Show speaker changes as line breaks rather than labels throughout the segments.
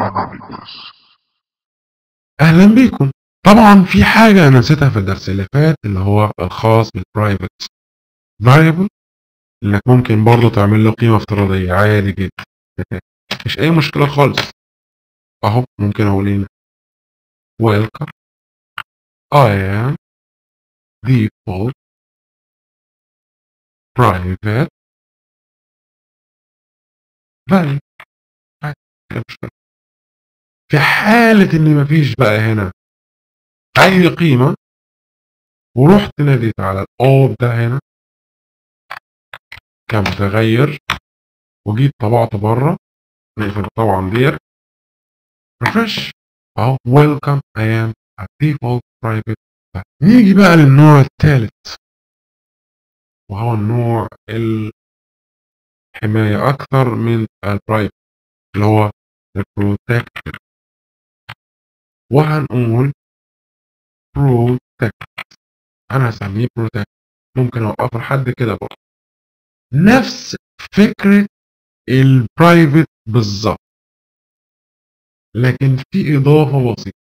اهلا بيكم. طبعا في حاجة انا نسيتها في الدرس اللي فات اللي هو الخاص بالبرايفت variable، انك ممكن برضو تعمل له قيمة افتراضية عادي جدا. مش اي مشكلة خالص. اهو ممكن اقول هنا welcome I am default private value. عادي، مش مشكلة. في حالة ان مفيش بقى هنا اي قيمة ورحت ناديت على الاوب ده هنا كمتغير وجيت طبعت بره، نقفل طبعا دير ريفرش اهو welcome I am a default private. نيجي بقى للنوع الثالث وهو النوع الحماية أكثر من البرايفت اللي هو البروتكت، وهنقول بروتكت. أنا هسميه بروتكت، ممكن أوقفه لحد كده برضه. نفس فكرة البرايفت بالظبط، لكن في إضافة بسيطة،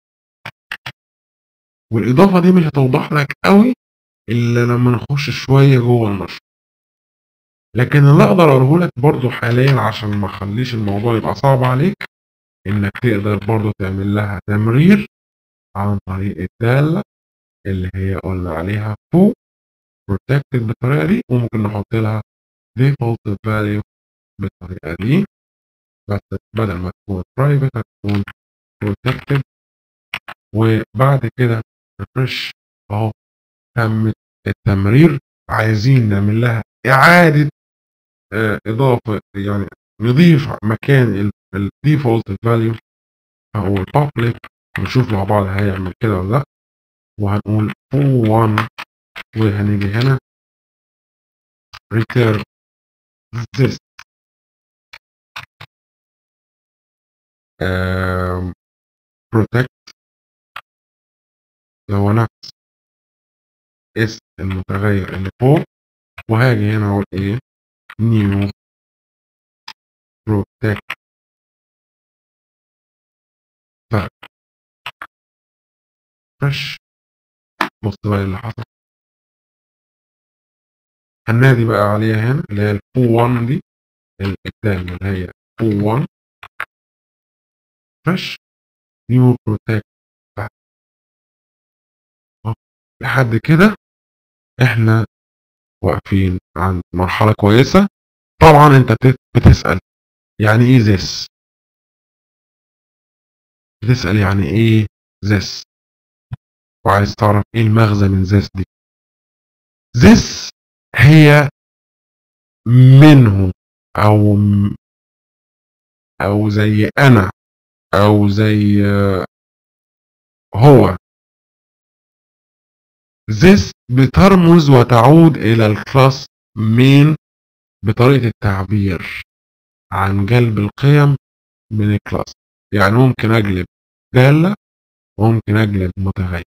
والإضافة دي مش هتوضح لك قوي إلا لما نخش شوية جوه النشر، لكن اللي أقدر أقوله لك برضه حاليا عشان ما أخليش الموضوع يبقى صعب عليك، إنك تقدر برضه تعمل لها تمرير عن طريق الدالة اللي هي قلنا عليها فوق protected بالطريقة دي، وممكن نحط لها default value بالطريقة دي، بس بدل ما تكون private هتكون protected. وبعد كده refresh اهو تمت التمرير. عايزين نعمل لها إعادة إضافة، يعني نضيف مكان الديفولت فاليو أو البابليك، نشوف مع بعض هيعمل كده ولا لأ. وهنقول O1 وهنيجي هنا return this protect هو نفس اسم المتغير اللي فوق، وهاجي هنا اقول ايه new protect fresh. بص بقى اللي حصل، هنادي بقى عليها هنا اللي هي O1 دي، الدالة اللي هي O1 fresh new protect. لحد كده احنا واقفين عند مرحلة كويسة. طبعا انت بتسأل يعني ايه this، بتسأل يعني ايه this، وعايز تعرف ايه المغزى من this دي. this هي منه او او زي انا او زي هو. this بترمز وتعود الى الكلاس main بطريقة التعبير عن جلب القيم من الكلاس. يعني ممكن اجلب دالة وممكن اجلب متغير.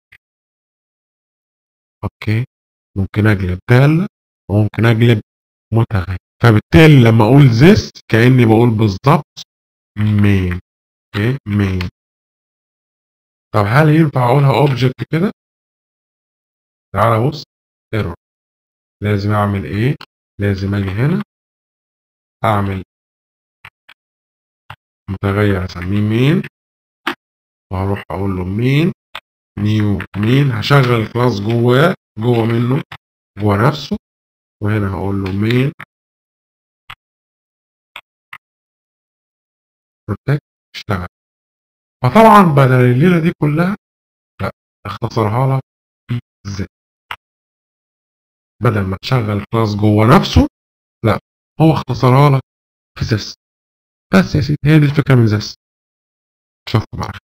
اوكي، ممكن اجلب دالة وممكن اجلب متغير، فبالتالي لما اقول this كأني بقول بالظبط main. اوكي main. طب هل ينفع اقولها object كده؟ تعالى بص error. لازم اعمل ايه؟ لازم اجي هنا اعمل متغير اسميه main، وهروح اقول له main new main، هشغل كلاس جواه جوه منه جوه نفسه، وهنا هقول له main protect اشتغل. فطبعا بدل الليله دي كلها لا، اختصرها لك ازاي؟ بدل ما تشغل كلاس جوه نفسه لا، هو اختصرها لك في this. بس يا سيدي هي دي الفكره من this. اشوفكم معاك.